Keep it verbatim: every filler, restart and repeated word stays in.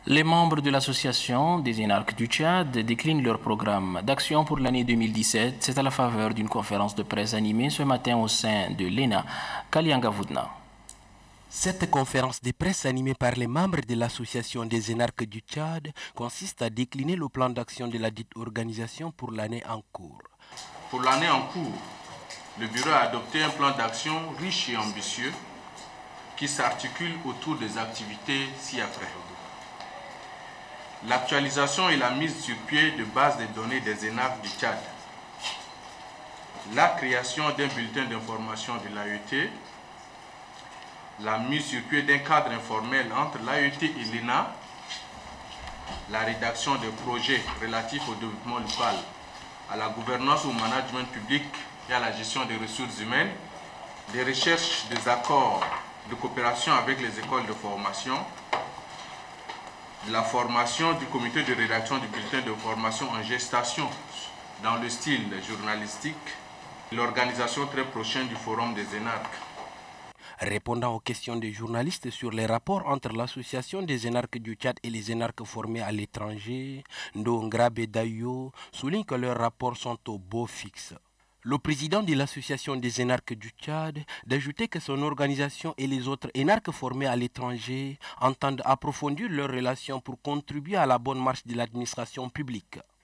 Les membres de l'association des énarques du Tchad déclinent leur programme d'action pour l'année deux mille dix-sept. C'est à la faveur d'une conférence de presse animée ce matin au sein de l'E N A, Kalianga Voudna. Cette conférence de presse animée par les membres de l'association des énarques du Tchad consiste à décliner le plan d'action de la dite organisation pour l'année en cours. Pour l'année en cours, le bureau a adopté un plan d'action riche et ambitieux qui s'articule autour des activités ci-après. L'actualisation et la mise sur pied de bases de données des énarques du Tchad. La création d'un bulletin d'information de l'A E T. La mise sur pied d'un cadre informel entre l'A E T et l'E N A. La rédaction de projets relatifs au développement local, à la gouvernance ou au management public et à la gestion des ressources humaines. Des recherches des accords de coopération avec les écoles de formation. La formation du comité de rédaction du bulletin de formation en gestation dans le style journalistique, l'organisation très prochaine du forum des énarques. Répondant aux questions des journalistes sur les rapports entre l'association des énarques du Tchad et les énarques formés à l'étranger, Ndongrabe Dayo souligne que leurs rapports sont au beau fixe. Le président de l'association des énarques du Tchad d'ajouter que son organisation et les autres énarques formés à l'étranger entendent approfondir leurs relations pour contribuer à la bonne marche de l'administration publique.